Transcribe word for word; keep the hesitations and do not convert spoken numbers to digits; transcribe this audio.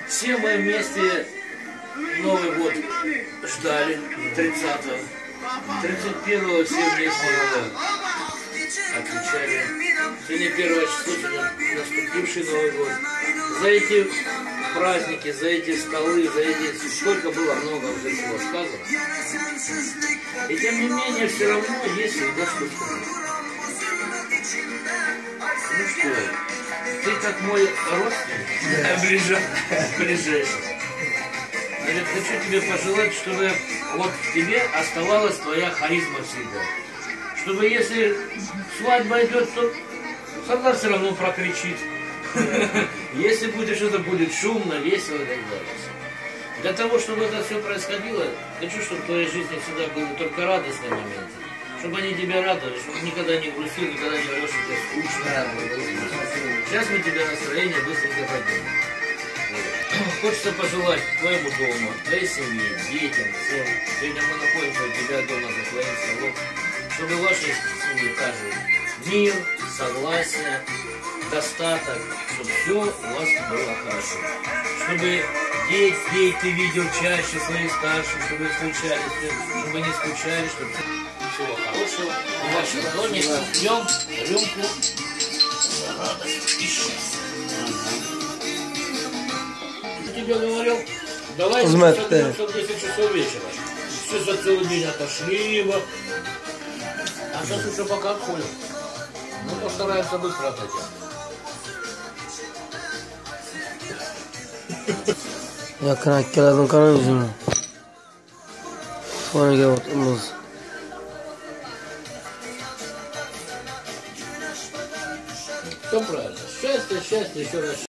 Все мы вместе Новый год ждали тридцатого. тридцать первого все вместе его отмечали. Сегодня первое число, сегодня наступивший Новый год. За эти праздники, за эти столы, за эти... Сколько было много уже всего сказано. И тем не менее, все равно есть всегда что сказать. Ну что, ты как мой родственник, ближайший. Я хочу тебе пожелать, чтобы вот в тебе оставалась твоя харизма всегда. Чтобы если свадьба идет, то Сардар все равно прокричит. Если будет что-то, будет шумно, весело и так далее. Для того, чтобы это все происходило, хочу, чтобы в твоей жизни всегда были только радостные моменты. Чтобы они тебя радовали, чтобы никогда не грустил, никогда не говорил, что тебе скучно. Сейчас мы тебе настроение быстренько поднимем. Хочется пожелать твоему дому, твоей семье, детям, всем. Сегодня мы находимся у тебя дома за твоим столом. Чтобы в вашей семье также мир, согласие, достаток, чтобы все у вас было хорошо. Чтобы детей ты видел чаще своих старших, чтобы встречались, чтобы не скучали, чтобы всего хорошего в вашем доме. Пьем рюмку за радость и счастье. Я тебе говорил, давай сейчас в десять часов вечера. Все за целый день отошли его. А сейчас еще пока отходим. Мы постараемся быстро отойти. Yakın akkelerden karar yüzünü. Sonra gel oturmaz. Все правильно. Счастье, счастье, еще раз.